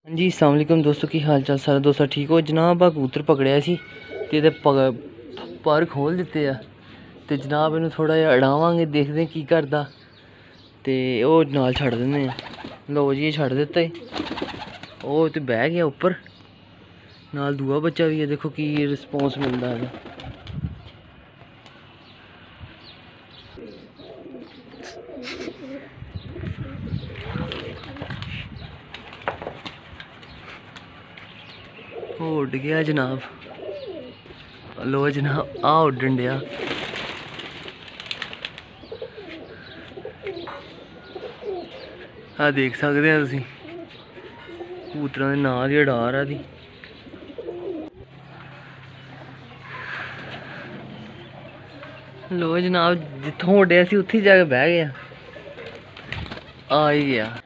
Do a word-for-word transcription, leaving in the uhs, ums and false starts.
हाँ जी अस्सलाम वालेकुम दोस्तों, की हाल चाल सारे दोस्तों ठीक हो जनाब। आ कबूतर पकड़िया सी ते ਇਹਦੇ पर ਖੋਲ ਦਿੱਤੇ ਆ ਤੇ ਜਨਾਬ ਇਹਨੂੰ ਥੋੜਾ ਜਿਹਾ ਅੜਾਵਾਂਗੇ, ਦੇਖਦੇ ਕੀ ਕਰਦਾ ਤੇ ਉਹ ਨਾਲ ਛੱਡ ਦਿੰਦੇ ਆ। ਲਓ ਜੀ ਇਹ ਛੱਡ ਦਿੱਤਾ ਏ, ਉਹ ਤੇ ਬਹਿ ਗਿਆ ਉੱਪਰ, ਨਾਲ ਦੂਆ ਬੱਚਾ ਵੀ ਹੈ। ਦੇਖੋ ਕੀ ਰਿਸਪੌਂਸ ਮਿਲਦਾ ਹੈ। ਉਹ ਉੱਡ ਗਿਆ ਜਨਾਬ। ਲੋ ਜਨਾਬ ਆ ਉੱਡਣ ਡਿਆ। ਆ ਦੇਖ ਸਕਦੇ ਆ ਤੁਸੀਂ ਕਬੂਤਰਾਂ ਦੇ ਨਾਲ ਹੀ ਉਡਾਰ ਆ ਦੀ। ਲੋ ਜਨਾਬ ਜਿੱਥੋਂ ਉੱਡਿਆ ਸੀ ਉੱਥੇ ਜਾ ਕੇ ਬਹਿ ਗਿਆ, ਆ ਹੀ ਗਿਆ।